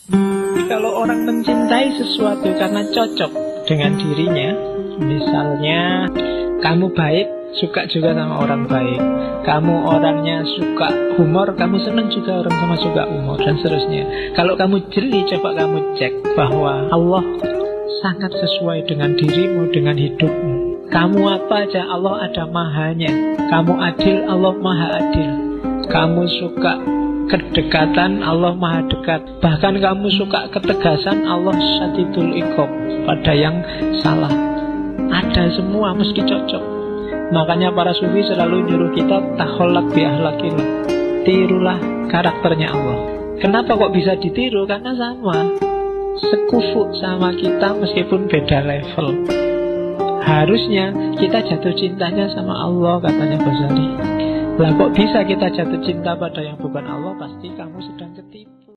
Kalau orang mencintai sesuatu karena cocok dengan dirinya, misalnya kamu baik, suka juga sama orang baik. Kamu orangnya suka humor, kamu senang juga orang sama suka humor, dan seterusnya. Kalau kamu jeli, coba kamu cek bahwa Allah sangat sesuai dengan dirimu, dengan hidupmu. Kamu apa aja, Allah ada mahanya. Kamu adil, Allah maha adil. Kamu suka kedekatan, Allah maha dekat. Bahkan kamu suka ketegasan, Allah syadidul iqab pada yang salah. Ada semua, meski cocok. Makanya para sufi selalu nyuruh kita takholak bi ahlakillah, tirulah karakternya Allah. Kenapa kok bisa ditiru? Karena sama, sekufu sama kita meskipun beda level. Harusnya kita jatuh cintanya sama Allah, katanya Ghazali. Lah kok bisa kita jatuh cinta pada yang bukan Allah? Pasti kamu sudah